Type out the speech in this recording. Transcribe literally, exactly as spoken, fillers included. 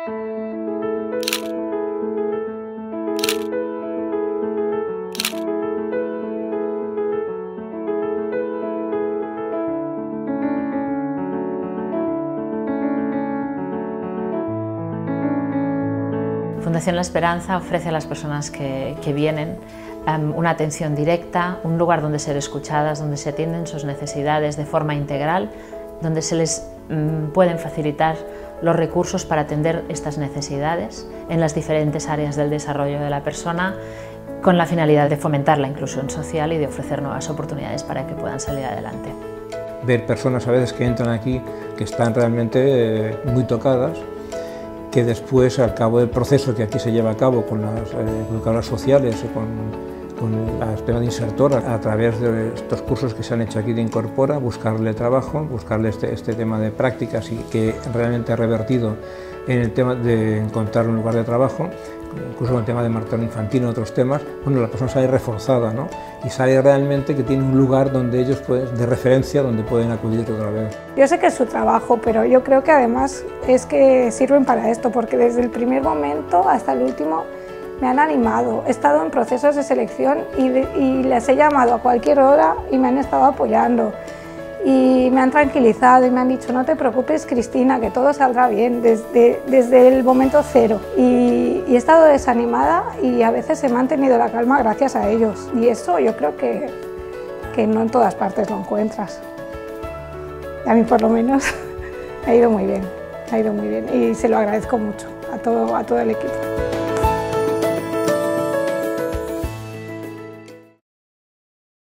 Fundación La Esperanza ofrece a las personas que, que vienen um, una atención directa, un lugar donde ser escuchadas, donde se atienden sus necesidades de forma integral, donde se les um, pueden facilitar los recursos para atender estas necesidades en las diferentes áreas del desarrollo de la persona, con la finalidad de fomentar la inclusión social y de ofrecer nuevas oportunidades para que puedan salir adelante. Ver personas a veces que entran aquí que están realmente eh, muy tocadas, que después, al cabo del proceso que aquí se lleva a cabo con las eh, educadoras sociales o con, con la Esperanza Insertora, a través de estos cursos que se han hecho aquí de Incorpora, buscarle trabajo, buscarle este, este tema de prácticas y que realmente ha revertido en el tema de encontrar un lugar de trabajo, incluso con el tema de materno infantil y otros temas. Bueno, la persona sale reforzada, ¿no? Y sale realmente que tiene un lugar donde ellos pueden, de referencia, donde pueden acudir otra vez. Yo sé que es su trabajo, pero yo creo que además es que sirven para esto, porque desde el primer momento hasta el último me han animado. He estado en procesos de selección y, de, y les he llamado a cualquier hora y me han estado apoyando. Y me han tranquilizado y me han dicho: no te preocupes, Cristina, que todo saldrá bien desde, desde el momento cero. Y, y he estado desanimada y a veces he mantenido la calma gracias a ellos. Y eso yo creo que, que no en todas partes lo encuentras. A mí por lo menos ha ido muy bien, ha ido muy bien y se lo agradezco mucho a todo, a todo el equipo.